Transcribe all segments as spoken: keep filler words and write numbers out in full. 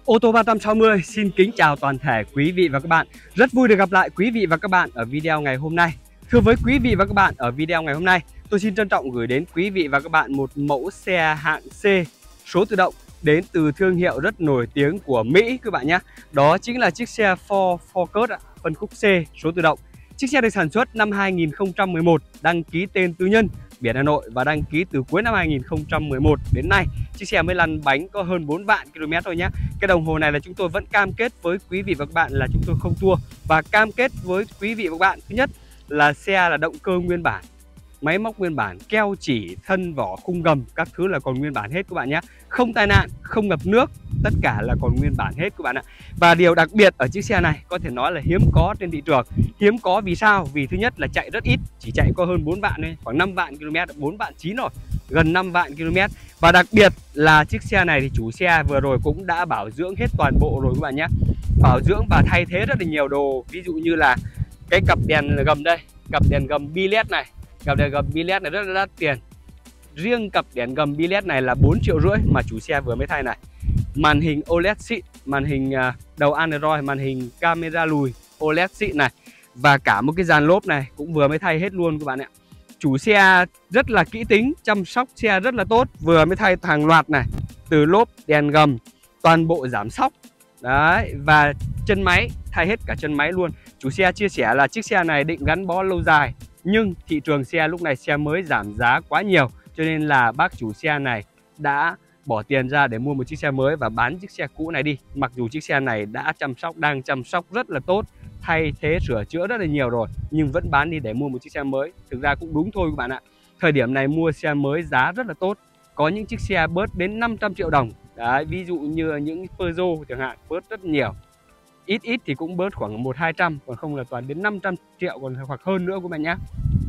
Ô tô ba trăm sáu mươi xin kính chào toàn thể quý vị và các bạn. Rất vui được gặp lại quý vị và các bạn ở video ngày hôm nay. Thưa với quý vị và các bạn, ở video ngày hôm nay tôi xin trân trọng gửi đến quý vị và các bạn một mẫu xe hạng C số tự động đến từ thương hiệu rất nổi tiếng của Mỹ các bạn nhé. Đó chính là chiếc xe Ford Focus phân khúc C số tự động. Chiếc xe được sản xuất năm hai nghìn không trăm mười một, đăng ký tên tư nhân, biển Hà Nội và đăng ký từ cuối năm hai nghìn không trăm mười một đến nay. Chiếc xe mới lăn bánh có hơn bốn vạn km thôi nhé. Cái đồng hồ này là chúng tôi vẫn cam kết với quý vị và các bạn là chúng tôi không thua, và cam kết với quý vị và các bạn, thứ nhất là xe là động cơ nguyên bản, máy móc nguyên bản, keo chỉ, thân vỏ, khung gầm các thứ là còn nguyên bản hết các bạn nhé. Không tai nạn, không ngập nước, tất cả là còn nguyên bản hết các bạn ạ. Và điều đặc biệt ở chiếc xe này có thể nói là hiếm có trên thị trường. Hiếm có vì sao? Vì thứ nhất là chạy rất ít, chỉ chạy có hơn bốn vạn thôi, khoảng năm vạn km, bốn vạn chín rồi, gần năm vạn km. Và đặc biệt là chiếc xe này thì chủ xe vừa rồi cũng đã bảo dưỡng hết toàn bộ rồi các bạn nhé. Bảo dưỡng và thay thế rất là nhiều đồ, ví dụ như là cái cặp đèn gầm đây, cặp đèn gầm bi led này, cặp đèn gầm bi led này rất là đắt tiền. Riêng cặp đèn gầm bi led này là bốn triệu rưỡi mà chủ xe vừa mới thay này. Màn hình ô led xịn, màn hình đầu Android, màn hình camera lùi ô led xịn này, và cả một cái dàn lốp này cũng vừa mới thay hết luôn các bạn ạ. Chủ xe rất là kỹ tính, chăm sóc xe rất là tốt, vừa mới thay hàng loạt này, từ lốp, đèn gầm, toàn bộ giảm xóc đấy, và chân máy thay hết cả chân máy luôn. Chủ xe chia sẻ là chiếc xe này định gắn bó lâu dài, nhưng thị trường xe lúc này xe mới giảm giá quá nhiều, cho nên là bác chủ xe này đã bỏ tiền ra để mua một chiếc xe mới và bán chiếc xe cũ này đi. Mặc dù chiếc xe này đã chăm sóc, đang chăm sóc rất là tốt, thay thế sửa chữa rất là nhiều rồi, nhưng vẫn bán đi để mua một chiếc xe mới. Thực ra cũng đúng thôi các bạn ạ. Thời điểm này mua xe mới giá rất là tốt. Có những chiếc xe bớt đến năm trăm triệu đồng. Đấy, ví dụ như những Peugeot chẳng hạn, bớt rất nhiều. Ít ít thì cũng bớt khoảng một hai trăm, còn không là toàn đến năm trăm triệu còn hoặc hơn nữa các bạn nhé.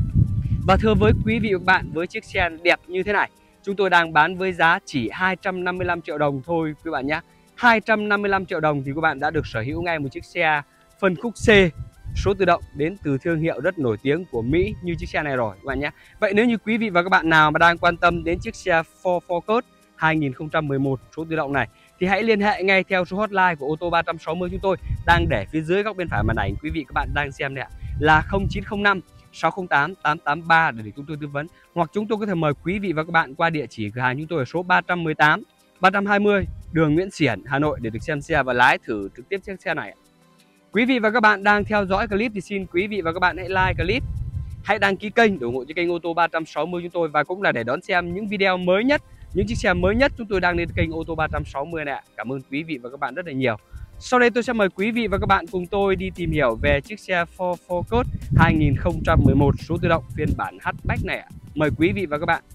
Và thưa với quý vị và các bạn, với chiếc xe đẹp như thế này, chúng tôi đang bán với giá chỉ hai trăm năm mươi lăm triệu đồng thôi các bạn nhé. hai trăm năm mươi lăm triệu đồng thì các bạn đã được sở hữu ngay một chiếc xe phân khúc C số tự động đến từ thương hiệu rất nổi tiếng của Mỹ như chiếc xe này rồi các bạn nhé. Vậy nếu như quý vị và các bạn nào mà đang quan tâm đến chiếc xe Ford Focus hai nghìn không trăm mười một số tự động này thì hãy liên hệ ngay theo số hotline của ô tô ba trăm sáu mươi chúng tôi đang để phía dưới góc bên phải màn ảnh quý vị các bạn đang xem đây ạ, là không chín không năm sáu không tám tám tám ba để, để chúng tôi tư vấn, hoặc chúng tôi có thể mời quý vị và các bạn qua địa chỉ cửa hàng chúng tôi ở số ba trăm mười tám ba trăm hai mươi đường Nguyễn Xiển, Hà Nội để được xem xe và lái thử trực tiếp chiếc xe này. Quý vị và các bạn đang theo dõi clip thì xin quý vị và các bạn hãy like clip, hãy đăng ký kênh để ủng hộ cho kênh ô tô ba trăm sáu mươi chúng tôi, và cũng là để đón xem những video mới nhất, những chiếc xe mới nhất chúng tôi đang lên kênh ô tô ba trăm sáu mươi này. Cảm ơn quý vị và các bạn rất là nhiều. Sau đây tôi sẽ mời quý vị và các bạn cùng tôi đi tìm hiểu về chiếc xe Ford Focus hai nghìn không trăm mười một số tự động phiên bản hatchback này. Mời quý vị và các bạn.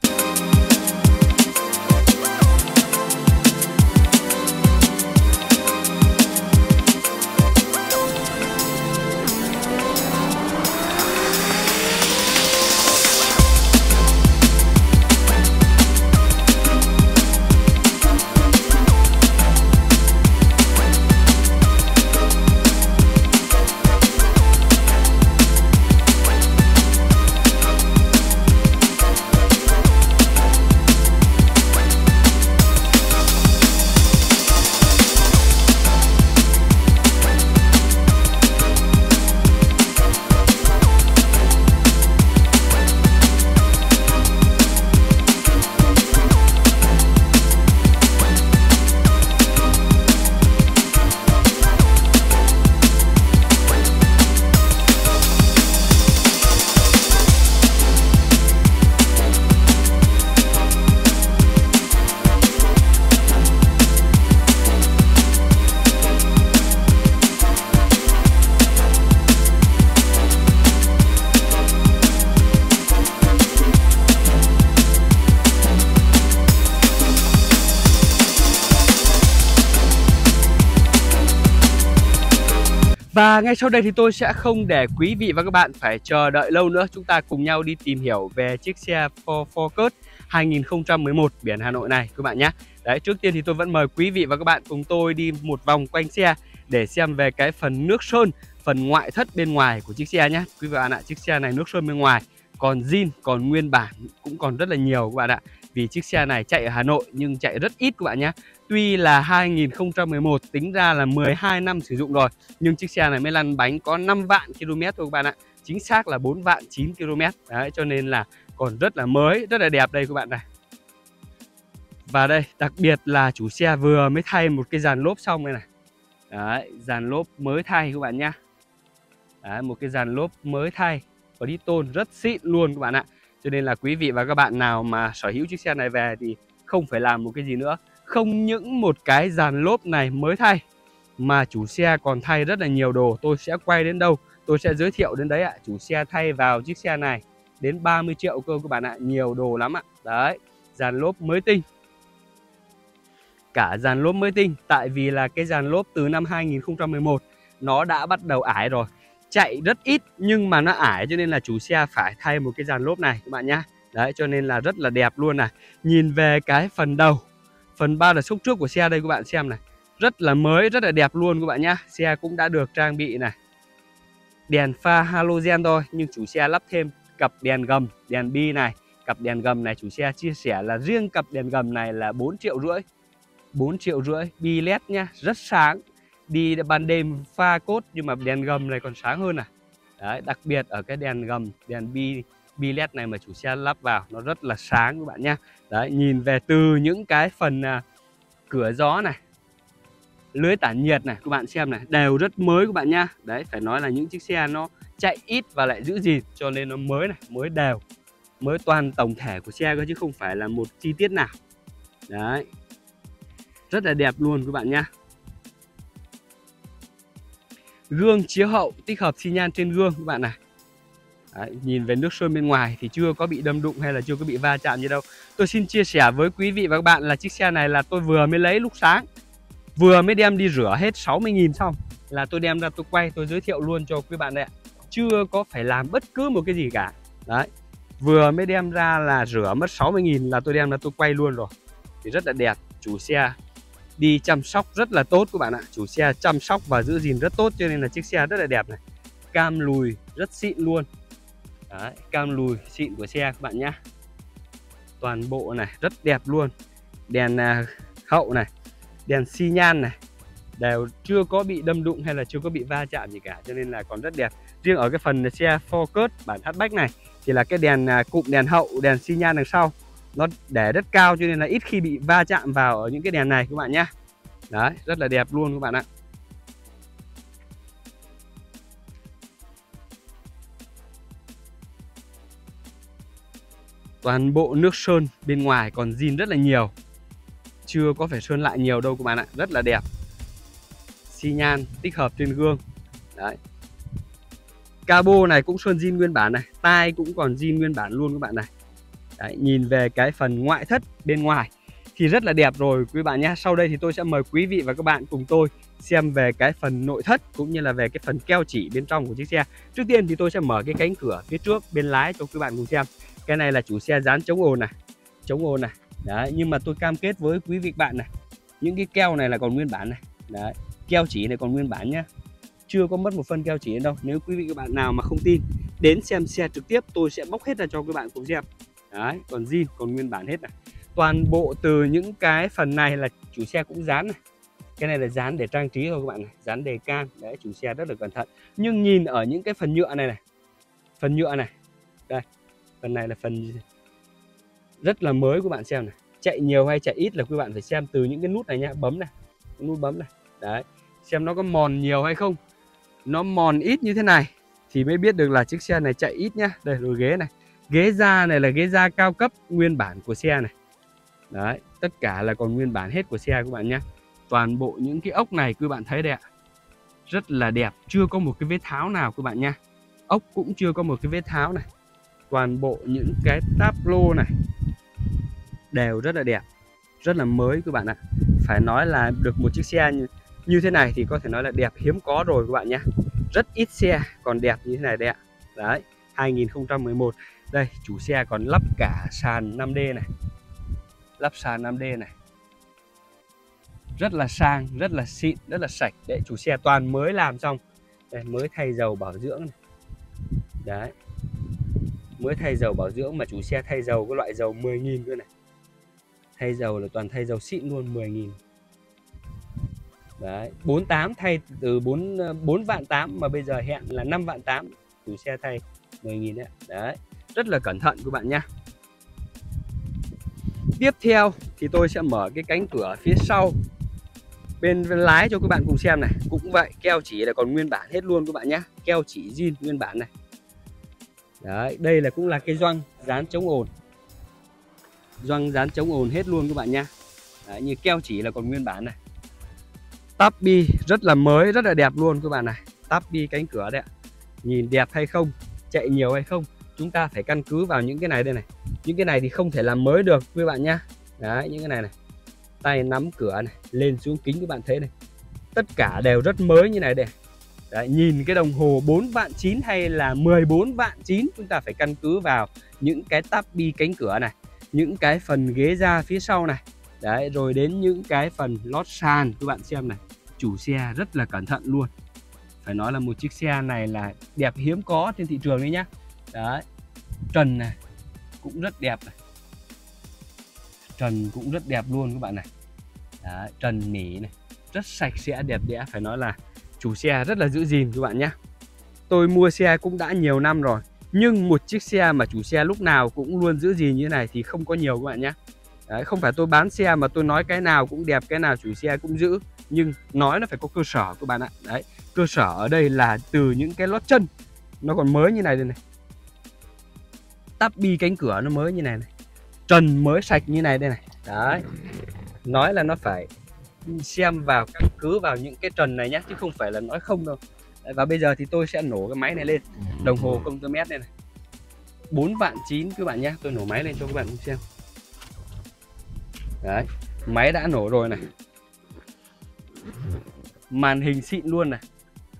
Và ngay sau đây thì tôi sẽ không để quý vị và các bạn phải chờ đợi lâu nữa. Chúng ta cùng nhau đi tìm hiểu về chiếc xe Ford Focus hai nghìn không trăm mười một biển Hà Nội này các bạn nhé. Đấy, trước tiên thì tôi vẫn mời quý vị và các bạn cùng tôi đi một vòng quanh xe để xem về cái phần nước sơn, phần ngoại thất bên ngoài của chiếc xe nhé. Quý vị và các bạn ạ, chiếc xe này nước sơn bên ngoài còn zin, còn nguyên bản cũng còn rất là nhiều các bạn ạ. Vì chiếc xe này chạy ở Hà Nội nhưng chạy rất ít các bạn nhé. Tuy là hai nghìn không trăm mười một, tính ra là mười hai năm sử dụng rồi, nhưng chiếc xe này mới lăn bánh có năm vạn ki lô mét thôi các bạn ạ. Chính xác là bốn vạn chín ki lô mét. Đấy, cho nên là còn rất là mới, rất là đẹp đây các bạn này. Và đây, đặc biệt là chủ xe vừa mới thay một cái dàn lốp xong đây này. Đấy, dàn lốp mới thay các bạn nhá. Đấy, một cái dàn lốp mới thay, body tôn rất xịn luôn các bạn ạ. Cho nên là quý vị và các bạn nào mà sở hữu chiếc xe này về thì không phải làm một cái gì nữa. Không những một cái dàn lốp này mới thay mà chủ xe còn thay rất là nhiều đồ. Tôi sẽ quay đến đâu tôi sẽ giới thiệu đến đấy ạ. Chủ xe thay vào chiếc xe này đến ba mươi triệu cơ các bạn ạ. Nhiều đồ lắm ạ. Đấy, dàn lốp mới tinh. Cả dàn lốp mới tinh. Tại vì là cái dàn lốp từ năm hai nghìn không trăm mười một nó đã bắt đầu ải rồi. Chạy rất ít nhưng mà nó ải, cho nên là chủ xe phải thay một cái dàn lốp này các bạn nhá. Đấy, cho nên là rất là đẹp luôn này. Nhìn về cái phần đầu, phần ba đợt xúc trước của xe đây các bạn xem này, rất là mới, rất là đẹp luôn các bạn nhá. Xe cũng đã được trang bị này, đèn pha halogen thôi, nhưng chủ xe lắp thêm cặp đèn gầm, đèn bi này. Cặp đèn gầm này chủ xe chia sẻ là riêng cặp đèn gầm này là bốn triệu rưỡi. bốn triệu rưỡi, bi led nhá, rất sáng. Đi ban đêm pha cốt nhưng mà đèn gầm này còn sáng hơn này. Đấy, đặc biệt ở cái đèn gầm, đèn bi bi led này mà chủ xe lắp vào nó rất là sáng các bạn nhá. Đấy, nhìn về từ những cái phần à, cửa gió này, lưới tản nhiệt này các bạn xem này, đều rất mới các bạn nhá. Đấy, phải nói là những chiếc xe nó chạy ít và lại giữ gìn cho nên nó mới này, mới đều, mới toàn tổng thể của xe cơ chứ không phải là một chi tiết nào. Đấy, rất là đẹp luôn các bạn nhá. Gương chiếu hậu tích hợp xi nhan trên gương các bạn này. Đấy, nhìn về nước sơn bên ngoài thì chưa có bị đâm đụng hay là chưa có bị va chạm gì đâu. Tôi xin chia sẻ với quý vị và các bạn là chiếc xe này là tôi vừa mới lấy lúc sáng, vừa mới đem đi rửa hết sáu mươi nghìn xong là tôi đem ra tôi quay, tôi giới thiệu luôn cho quý bạn đây ạ. Chưa có phải làm bất cứ một cái gì cả. Đấy, vừa mới đem ra là rửa mất sáu mươi nghìn là tôi đem ra tôi quay luôn rồi. Thì rất là đẹp, chủ xe đi chăm sóc rất là tốt các bạn ạ. Chủ xe chăm sóc và giữ gìn rất tốt cho nên là chiếc xe rất là đẹp này. Cam lùi rất xịn luôn. Đấy, cam lùi xịn của xe các bạn nhé. Toàn bộ này rất đẹp luôn. Đèn à, hậu này, đèn xi nhan này đều chưa có bị đâm đụng hay là chưa có bị va chạm gì cả, cho nên là còn rất đẹp. Riêng ở cái phần xe Focus bản hatchback này thì là cái đèn à, cụm đèn hậu, đèn xi nhan đằng sau nó để rất cao cho nên là ít khi bị va chạm vào ở những cái đèn này các bạn nhé. Đấy, rất là đẹp luôn các bạn ạ. Toàn bộ nước sơn bên ngoài còn zin rất là nhiều, chưa có phải sơn lại nhiều đâu các bạn ạ. Rất là đẹp. Xi nhan tích hợp trên gương. Đấy, cabo này cũng sơn zin nguyên bản này, tai cũng còn zin nguyên bản luôn các bạn này. Đấy, nhìn về cái phần ngoại thất bên ngoài thì rất là đẹp rồi quý bạn nhé. Sau đây thì tôi sẽ mời quý vị và các bạn cùng tôi xem về cái phần nội thất cũng như là về cái phần keo chỉ bên trong của chiếc xe. Trước tiên thì tôi sẽ mở cái cánh cửa phía trước bên lái cho quý bạn cùng xem. Cái này là chủ xe dán chống ồn này, chống ồn này. Đấy, nhưng mà tôi cam kết với quý vị bạn này, những cái keo này là còn nguyên bản này. Đấy, keo chỉ này còn nguyên bản nhá, chưa có mất một phân keo chỉ đâu. Nếu quý vị các bạn nào mà không tin, đến xem xe trực tiếp tôi sẽ bóc hết ra cho các bạn cùng xem. Đấy, còn zin, còn nguyên bản hết này. Toàn bộ từ những cái phần này là chủ xe cũng dán này. Cái này là dán để trang trí thôi các bạn này, dán đề can. Đấy, chủ xe rất là cẩn thận. Nhưng nhìn ở những cái phần nhựa này này, phần nhựa này, đây, phần này là phần rất là mới các bạn xem này. Chạy nhiều hay chạy ít là quý bạn phải xem từ những cái nút này nhá, bấm này, nút bấm này. Đấy, xem nó có mòn nhiều hay không. Nó mòn ít như thế này thì mới biết được là chiếc xe này chạy ít nhá. Đây, rồi ghế này, ghế da này là ghế da cao cấp nguyên bản của xe này. Đấy, tất cả là còn nguyên bản hết của xe các bạn nhé. Toàn bộ những cái ốc này quý bạn thấy đây ạ, rất là đẹp, chưa có một cái vết tháo nào các bạn nha. Ốc cũng chưa có một cái vết tháo này. Toàn bộ những cái táp lô này đều rất là đẹp, rất là mới các bạn ạ. Phải nói là được một chiếc xe như, như thế này thì có thể nói là đẹp hiếm có rồi các bạn nhé. Rất ít xe còn đẹp như thế này đây ạ. Đấy, hai nghìn không trăm mười một. Đây, chủ xe còn lắp cả sàn năm D này, lắp sàn năm D này, rất là sang, rất là xịn, rất là sạch. Đấy, chủ xe toàn mới làm xong. Đây, mới thay dầu bảo dưỡng này. Đấy, mới thay dầu bảo dưỡng mà chủ xe thay dầu cái loại dầu mười nghìn cơ này. Thay dầu là toàn thay dầu xịn luôn, mười nghìn. Đấy, bốn tám thay từ bốn bốn vạn tám mà bây giờ hẹn là năm vạn tám, chủ xe thay mười nghìn đấy. Đấy, rất là cẩn thận các bạn nhé. Tiếp theo thì tôi sẽ mở cái cánh cửa phía sau bên lái cho các bạn cùng xem này. Cũng vậy, keo chỉ là còn nguyên bản hết luôn các bạn nhé. Keo chỉ zin nguyên bản này. Đấy, đây là cũng là cái gioăng dán chống ồn. Gioăng dán chống ồn hết luôn các bạn nhé. Đấy, như keo chỉ là còn nguyên bản này. Tắp bi rất là mới, rất là đẹp luôn các bạn này. Tắp bi cánh cửa đấy ạ. Nhìn đẹp hay không, chạy nhiều hay không, chúng ta phải căn cứ vào những cái này đây này. Những cái này thì không thể làm mới được các bạn nhá. Đấy, những cái này này. Tay nắm cửa này, lên xuống kính các bạn thấy này. Tất cả đều rất mới như này đây. Đấy, nhìn cái đồng hồ bốn vạn chín hay là mười bốn vạn chín, chúng ta phải căn cứ vào những cái tắp bi cánh cửa này, những cái phần ghế da phía sau này. Đấy, rồi đến những cái phần lót sàn các bạn xem này. Chủ xe rất là cẩn thận luôn. Phải nói là một chiếc xe này là đẹp hiếm có trên thị trường đấy nhá. Đấy, trần này cũng rất đẹp này. Trần cũng rất đẹp luôn các bạn này. Đấy, trần nỉ này, rất sạch sẽ đẹp đẽ. Phải nói là chủ xe rất là giữ gìn các bạn nhé. Tôi mua xe cũng đã nhiều năm rồi, nhưng một chiếc xe mà chủ xe lúc nào cũng luôn giữ gìn như thế này thì không có nhiều các bạn nhé. Đấy, không phải tôi bán xe mà tôi nói cái nào cũng đẹp, cái nào chủ xe cũng giữ. Nhưng nói nó phải có cơ sở các bạn ạ. Đấy, cơ sở ở đây là từ những cái lót chân nó còn mới như này đây này. Tắp bi cánh cửa nó mới như này này. Trần mới sạch như này đây này. Đấy, nói là nó phải xem vào, căn cứ vào những cái trần này nhé, chứ không phải là nói không đâu. Đấy, và bây giờ thì tôi sẽ nổ cái máy này lên. Đồng hồ công tơ mét này này, bốn vạn chín các bạn nhé. Tôi nổ máy lên cho các bạn xem. Đấy, máy đã nổ rồi này. Màn hình xịn luôn này.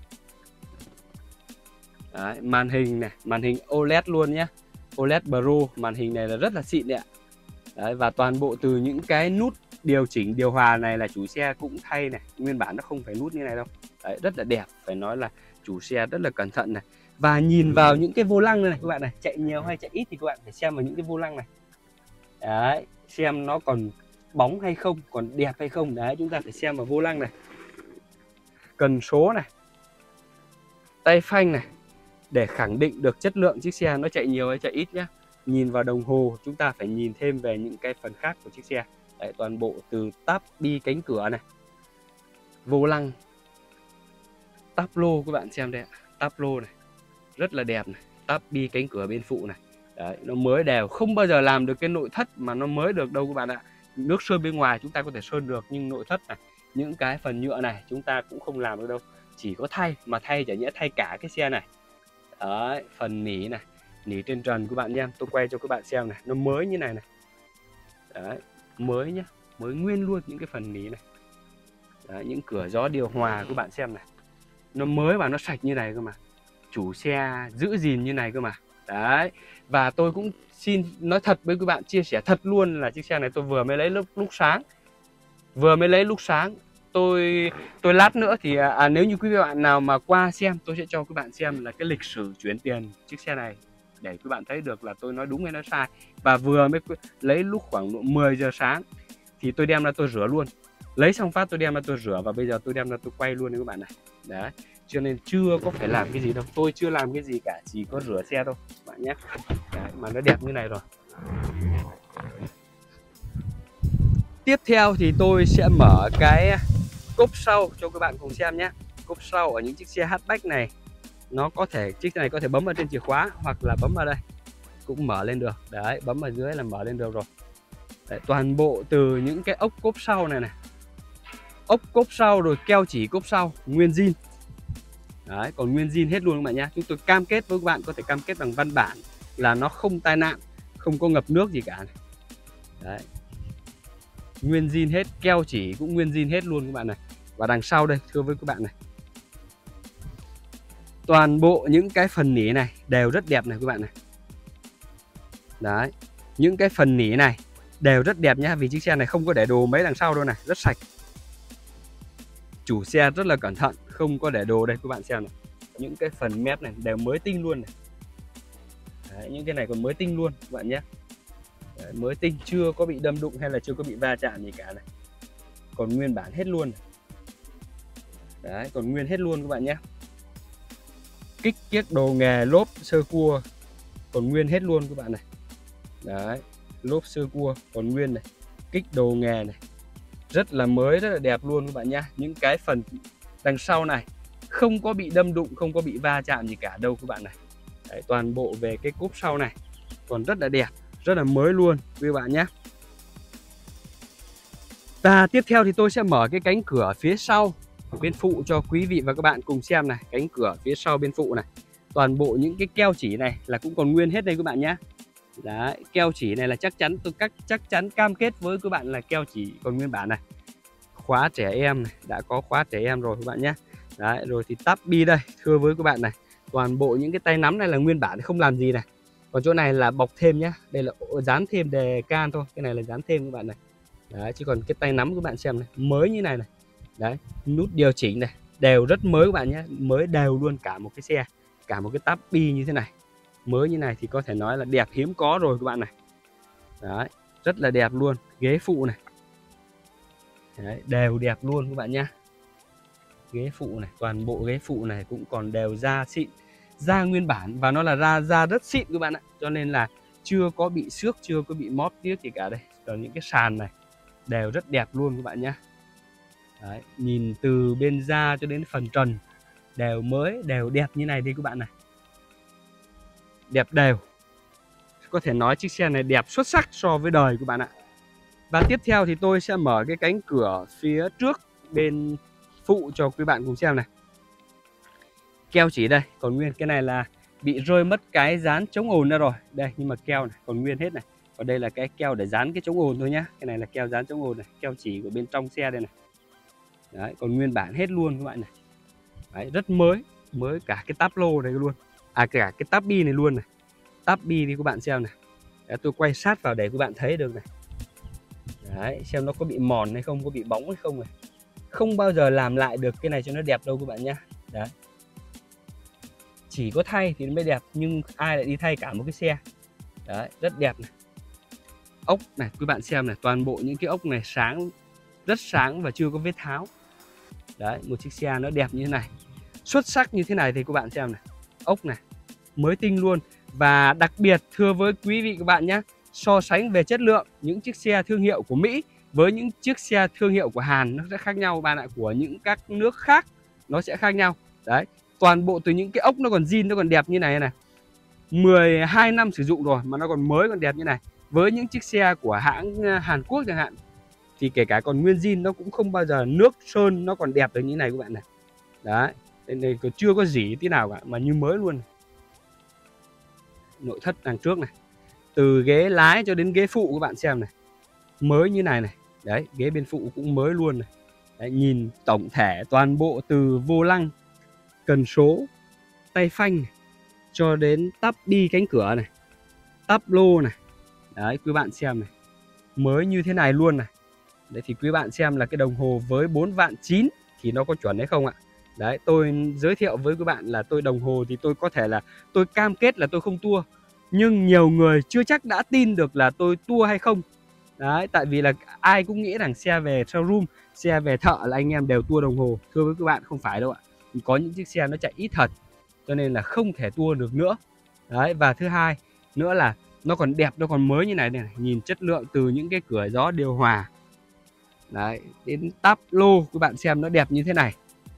Đấy, màn hình này, màn hình ô lét luôn nhé. ô lét Pro, màn hình này là rất là xịn đấy ạ. Đấy, và toàn bộ từ những cái nút điều chỉnh điều hòa này là chủ xe cũng thay này. Nguyên bản nó không phải nút như này đâu. Đấy, rất là đẹp, phải nói là chủ xe rất là cẩn thận này. Và nhìn vào những cái vô lăng này các bạn này, chạy nhiều hay chạy ít thì các bạn phải xem vào những cái vô lăng này. Đấy, xem nó còn bóng hay không, còn đẹp hay không. Đấy, chúng ta phải xem vào vô lăng này. Cần số này, tay phanh này, để khẳng định được chất lượng chiếc xe nó chạy nhiều hay chạy ít nhé. Nhìn vào đồng hồ chúng ta phải nhìn thêm về những cái phần khác của chiếc xe. Đấy, toàn bộ từ tắp bi cánh cửa này, vô lăng, tắp lô các bạn xem đây ạ. Tắp lô này rất là đẹp này, tắp bi cánh cửa bên phụ này. Đấy, nó mới đều, không bao giờ làm được cái nội thất mà nó mới được đâu các bạn ạ. Nước sơn bên ngoài chúng ta có thể sơn được, nhưng nội thất này, những cái phần nhựa này chúng ta cũng không làm được đâu. Chỉ có thay, mà thay chả nhẽ thay cả cái xe này. Đấy, phần nỉ này, nỉ trên trần các bạn nhé. Tôi quay cho các bạn xem này, nó mới như này này. Đấy, mới nhá, mới nguyên luôn những cái phần nỉ này. Đấy, những cửa gió điều hòa các bạn xem này, nó mới và nó sạch như này cơ mà. Chủ xe giữ gìn như này cơ mà. Đấy, và tôi cũng xin nói thật với các bạn, chia sẻ thật luôn là chiếc xe này tôi vừa mới lấy lúc, lúc sáng. Vừa mới lấy lúc sáng. Tôi tôi lát nữa thì à, nếu như quý vị bạn nào mà qua xem, tôi sẽ cho các bạn xem là cái lịch sử chuyển tiền chiếc xe này, để các bạn thấy được là tôi nói đúng hay nói sai. Và vừa mới lấy lúc khoảng độ mười giờ sáng thì tôi đem ra tôi rửa luôn. Lấy xong phát tôi đem ra tôi rửa, và bây giờ tôi đem ra tôi quay luôn đấy các bạn này. Đấy, cho nên chưa có phải làm cái gì đâu, tôi chưa làm cái gì cả, chỉ có rửa xe thôi các bạn nhé. Đấy, mà nó đẹp như này rồi. Tiếp theo thì tôi sẽ mở cái cốp sau cho các bạn cùng xem nhé. Cốp sau ở những chiếc xe hatchback này, nó có thể, chiếc này có thể bấm vào trên chìa khóa hoặc là bấm vào đây cũng mở lên được. Đấy, bấm vào dưới là mở lên được rồi. Đấy, toàn bộ từ những cái ốc cốp sau này này, ốc cốp sau rồi keo chỉ cốp sau nguyên zin. Đấy, còn nguyên zin hết luôn các bạn nhé. Chúng tôi cam kết với các bạn, có thể cam kết bằng văn bản là nó không tai nạn, không có ngập nước gì cả này. Đấy, nguyên zin hết, keo chỉ cũng nguyên zin hết luôn các bạn này. Và đằng sau đây thưa với các bạn này, toàn bộ những cái phần nỉ này đều rất đẹp này các bạn này. Đấy, những cái phần nỉ này đều rất đẹp nhá, vì chiếc xe này không có để đồ mấy đằng sau đâu này, rất sạch. Chủ xe rất là cẩn thận, không có để đồ đây các bạn xem này. Những cái phần mép này đều mới tinh luôn này. Đấy, những cái này còn mới tinh luôn các bạn nhé. Đấy, Đấy, mới tinh, chưa có bị đâm đụng hay là chưa có bị va chạm gì cả này. Còn nguyên bản hết luôn. Đấy, còn nguyên hết luôn các bạn nhé. Kích kiếc đồ nghề lốp sơ cua còn nguyên hết luôn các bạn này. Đấy, lốp sơ cua còn nguyên này, kích đồ nghề này, rất là mới, rất là đẹp luôn các bạn nhé. Những cái phần đằng sau này không có bị đâm đụng, không có bị va chạm gì cả đâu các bạn này. Đấy, toàn bộ về cái cốp sau này còn rất là đẹp, rất là mới luôn quý bạn nhé. Và tiếp theo thì tôi sẽ mở cái cánh cửa phía sau bên phụ cho quý vị và các bạn cùng xem này. Cánh cửa phía sau bên phụ này, toàn bộ những cái keo chỉ này là cũng còn nguyên hết đây các bạn nhé. Đấy, keo chỉ này là chắc chắn tôi cách chắc chắn cam kết với các bạn là keo chỉ còn nguyên bản này. Khóa trẻ em này, đã có khóa trẻ em rồi các bạn nhé. Đấy, rồi thì tắp bi đây, thưa với các bạn này, toàn bộ những cái tay nắm này là nguyên bản không làm gì này. Còn chỗ này là bọc thêm nhá, đây là dán thêm đề can thôi, cái này là dán thêm các bạn này. Đấy, chứ còn cái tay nắm các bạn xem này, mới như này này. Đấy, nút điều chỉnh này, đều rất mới các bạn nhé, mới đều luôn cả một cái xe, cả một cái tắp bi như thế này. Mới như này thì có thể nói là đẹp hiếm có rồi các bạn này. Đấy, rất là đẹp luôn, ghế phụ này. Đấy, đều đẹp luôn các bạn nhé. Ghế phụ này, toàn bộ ghế phụ này cũng còn đều da xịn, da nguyên bản và nó là da da rất xịn các bạn ạ. Cho nên là chưa có bị xước, chưa có bị móp tiếc gì cả đây. Còn những cái sàn này đều rất đẹp luôn các bạn nhé. Đấy, nhìn từ bên da cho đến phần trần đều mới, đều đẹp như này đi các bạn này. Đẹp đều. Có thể nói chiếc xe này đẹp xuất sắc so với đời các bạn ạ. Và tiếp theo thì tôi sẽ mở cái cánh cửa phía trước bên phụ cho quý bạn cùng xem này. Keo chỉ đây, còn nguyên, cái này là bị rơi mất cái dán chống ồn ra rồi. Đây, nhưng mà keo này còn nguyên hết này. Còn đây là cái keo để dán cái chống ồn thôi nhá. Cái này là keo dán chống ồn này, keo chỉ của bên trong xe đây này. Đấy, còn nguyên bản hết luôn các bạn này. Đấy, rất mới, mới cả cái táp lô này luôn. À, cả cái táp bi này luôn này. Táp bi đi các bạn xem này. Đấy, tôi quay sát vào để các bạn thấy được này. Đấy, xem nó có bị mòn hay không, có bị bóng hay không này. Không bao giờ làm lại được cái này cho nó đẹp đâu các bạn nhá. Đấy, chỉ có thay thì nó mới đẹp, nhưng ai lại đi thay cả một cái xe. Đấy, rất đẹp này. Ốc này, quý bạn xem này, toàn bộ những cái ốc này sáng, rất sáng và chưa có vết tháo. Đấy, một chiếc xe nó đẹp như thế này, xuất sắc như thế này thì các bạn xem này. Ốc này, mới tinh luôn. Và đặc biệt thưa với quý vị các bạn nhé, so sánh về chất lượng, những chiếc xe thương hiệu của Mỹ với những chiếc xe thương hiệu của Hàn nó sẽ khác nhau bạn ạ, của những các nước khác nó sẽ khác nhau. Đấy, toàn bộ từ những cái ốc nó còn zin, nó còn đẹp như này này, mười hai năm sử dụng rồi mà nó còn mới, còn đẹp như này. Với những chiếc xe của hãng Hàn Quốc chẳng hạn thì kể cả còn nguyên zin nó cũng không bao giờ nước sơn nó còn đẹp được như này các bạn này. Đấy, đây này còn chưa có gì tí nào cả mà như mới luôn. Nội thất đằng trước này, từ ghế lái cho đến ghế phụ các bạn xem này, mới như này này. Đấy, ghế bên phụ cũng mới luôn này. Đấy, nhìn tổng thể toàn bộ từ vô lăng, cần số, tay phanh này, cho đến tắp bi cánh cửa này, tắp lô này. Đấy, quý bạn xem này, mới như thế này luôn này. Đấy thì quý bạn xem là cái đồng hồ với bốn vạn chín thì nó có chuẩn hay không ạ? Đấy, tôi giới thiệu với các bạn là tôi đồng hồ thì tôi có thể là tôi cam kết là tôi không tua, nhưng nhiều người chưa chắc đã tin được là tôi tua hay không. Đấy, tại vì là ai cũng nghĩ rằng xe về showroom, xe về thợ là anh em đều tua đồng hồ. Thưa với các bạn, không phải đâu ạ. Có những chiếc xe nó chạy ít thật, cho nên là không thể tua được nữa. Đấy, và thứ hai nữa là nó còn đẹp, nó còn mới như này này. Nhìn chất lượng từ những cái cửa gió điều hòa, đấy, đến táp lô các bạn xem nó đẹp như thế này.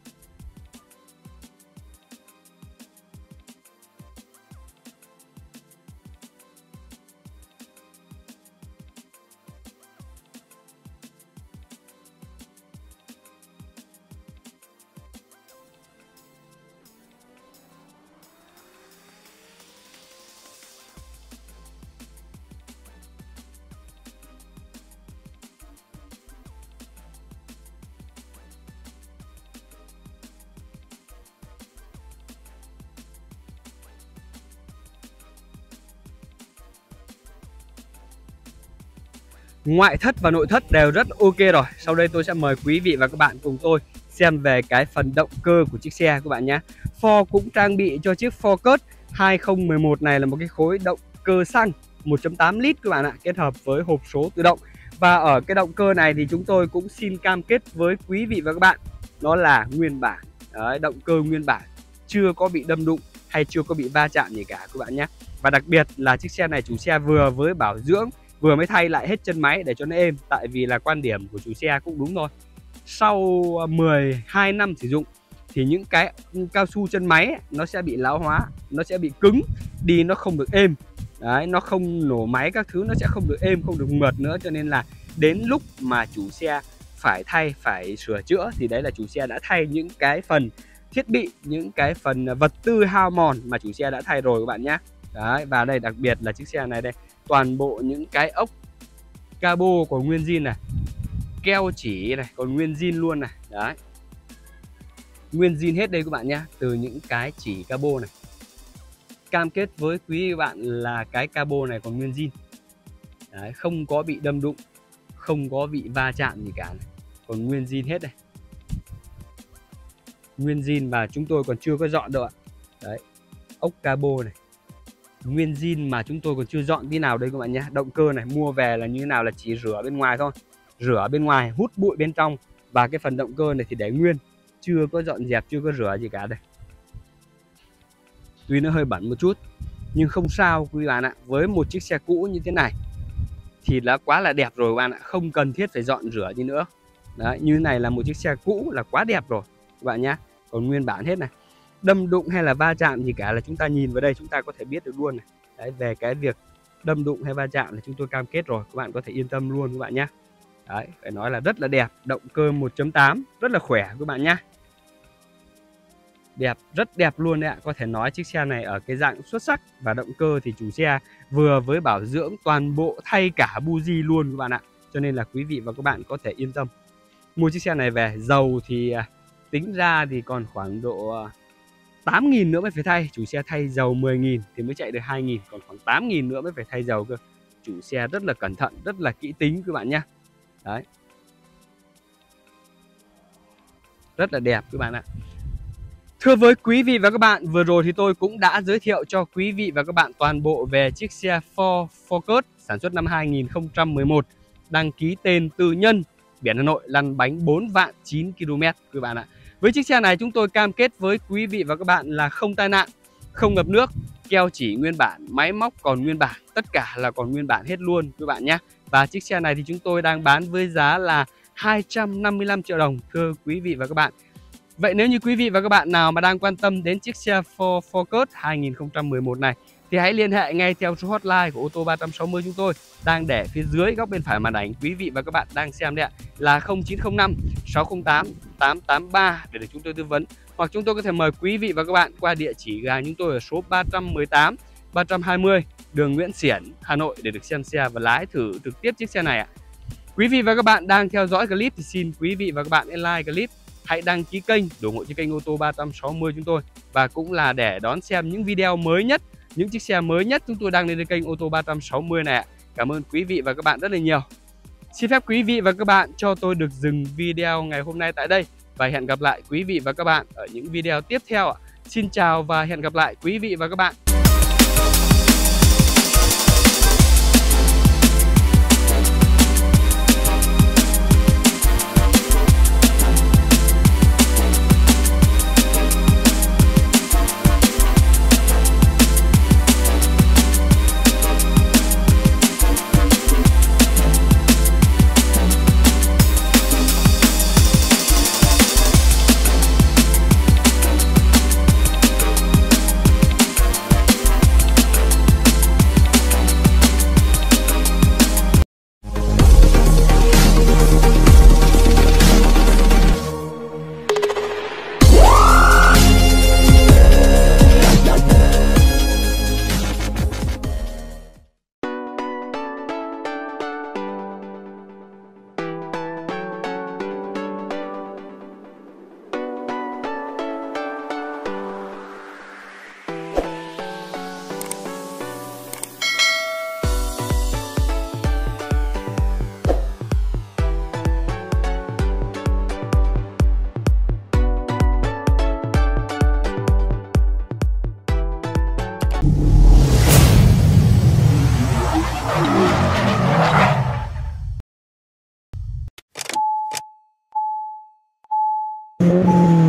Ngoại thất và nội thất đều rất ok rồi. Sau đây tôi sẽ mời quý vị và các bạn cùng tôi xem về cái phần động cơ của chiếc xe các bạn nhé. Ford cũng trang bị cho chiếc Focus hai không một một này là một cái khối động cơ xăng. một chấm tám lít các bạn ạ, kết hợp với hộp số tự động. Và ở cái động cơ này thì chúng tôi cũng xin cam kết với quý vị và các bạn, nó là nguyên bản. Đấy, động cơ nguyên bản, chưa có bị đâm đụng hay chưa có bị va chạm gì cả các bạn nhé. Và đặc biệt là chiếc xe này chủ xe vừa với bảo dưỡng, vừa mới thay lại hết chân máy để cho nó êm. Tại vì là quan điểm của chủ xe cũng đúng thôi, sau mười hai năm sử dụng thì những cái cao su chân máy ấy, nó sẽ bị lão hóa, nó sẽ bị cứng, đi nó không được êm. Đấy, nó không nổ máy các thứ, nó sẽ không được êm, không được mượt nữa. Cho nên là đến lúc mà chủ xe phải thay, phải sửa chữa thì đấy là chủ xe đã thay những cái phần thiết bị, những cái phần vật tư hao mòn mà chủ xe đã thay rồi các bạn nhé. Đấy, và đây đặc biệt là chiếc xe này đây, toàn bộ những cái ốc cabo còn nguyên zin này, keo chỉ này còn nguyên zin luôn này. Đấy, nguyên zin hết đây các bạn nhé, từ những cái chỉ cabo này. Cam kết với quý bạn là cái cabo này còn nguyên zin. Đấy, không có bị đâm đụng, không có bị va chạm gì cả này. Còn nguyên zin hết này, nguyên zin và chúng tôi còn chưa có dọn đâu ạ. Đấy, ốc cabo này nguyên zin mà chúng tôi còn chưa dọn tí nào đây các bạn nhé. Động cơ này mua về là như thế nào, là chỉ rửa bên ngoài thôi, rửa bên ngoài, hút bụi bên trong. Và cái phần động cơ này thì để nguyên, chưa có dọn dẹp, chưa có rửa gì cả đây. Tuy nó hơi bẩn một chút nhưng không sao quý bạn ạ. Với một chiếc xe cũ như thế này thì đã quá là đẹp rồi các bạn ạ, không cần thiết phải dọn rửa gì nữa. Đấy, như này là một chiếc xe cũ là quá đẹp rồi các bạn nhé. Còn nguyên bản hết này, đâm đụng hay là va chạm gì cả là chúng ta nhìn vào đây chúng ta có thể biết được luôn này. Đấy, về cái việc đâm đụng hay va chạm là chúng tôi cam kết rồi, các bạn có thể yên tâm luôn các bạn nhé. Đấy, phải nói là rất là đẹp, động cơ một chấm tám rất là khỏe các bạn nhé. Đẹp, rất đẹp luôn đấy ạ. Có thể nói chiếc xe này ở cái dạng xuất sắc. Và động cơ thì chủ xe vừa với bảo dưỡng toàn bộ, thay cả buji luôn các bạn ạ. Cho nên là quý vị và các bạn có thể yên tâm mua chiếc xe này về. Dầu thì tính ra thì còn khoảng độ tám nghìn nữa mới phải thay. Chủ xe thay dầu mười nghìn thì mới chạy được hai nghìn, còn khoảng tám nghìn nữa mới phải thay dầu cơ. Chủ xe rất là cẩn thận, rất là kỹ tính các bạn nhé. Đấy, rất là đẹp các bạn ạ. Thưa với quý vị và các bạn, vừa rồi thì tôi cũng đã giới thiệu cho quý vị và các bạn toàn bộ về chiếc xe Ford Focus sản xuất năm hai nghìn không trăm mười một, đăng ký tên tư nhân, biển Hà Nội, lăn bánh bốn vạn chín ki lô mét quý bạn ạ. Với chiếc xe này chúng tôi cam kết với quý vị và các bạn là không tai nạn, không ngập nước, keo chỉ nguyên bản, máy móc còn nguyên bản, tất cả là còn nguyên bản hết luôn quý bạn nhé. Và chiếc xe này thì chúng tôi đang bán với giá là hai trăm năm mươi lăm triệu đồng thưa quý vị và các bạn. Vậy nếu như quý vị và các bạn nào mà đang quan tâm đến chiếc xe Ford Focus hai nghìn không trăm mười một này thì hãy liên hệ ngay theo số hotline của ô tô ba trăm sáu mươi chúng tôi đang để phía dưới góc bên phải màn ảnh quý vị và các bạn đang xem đấy ạ, là không chín không năm sáu không tám tám tám ba để được chúng tôi tư vấn. Hoặc chúng tôi có thể mời quý vị và các bạn qua địa chỉ ga chúng tôi ở số ba trăm mười tám ba trăm hai mươi đường Nguyễn Xiển, Hà Nội để được xem xe và lái thử trực tiếp chiếc xe này ạ. Quý vị và các bạn đang theo dõi clip thì xin quý vị và các bạn like clip, hãy đăng ký kênh, để ủng hộ cho kênh ô tô ba trăm sáu mươi chúng tôi, và cũng là để đón xem những video mới nhất, những chiếc xe mới nhất chúng tôi đăng lên kênh ô tô ba trăm sáu mươi này ạ. Cảm ơn quý vị và các bạn rất là nhiều. Xin phép quý vị và các bạn cho tôi được dừng video ngày hôm nay tại đây và hẹn gặp lại quý vị và các bạn ở những video tiếp theo ạ. Xin chào và hẹn gặp lại quý vị và các bạn. Thank you.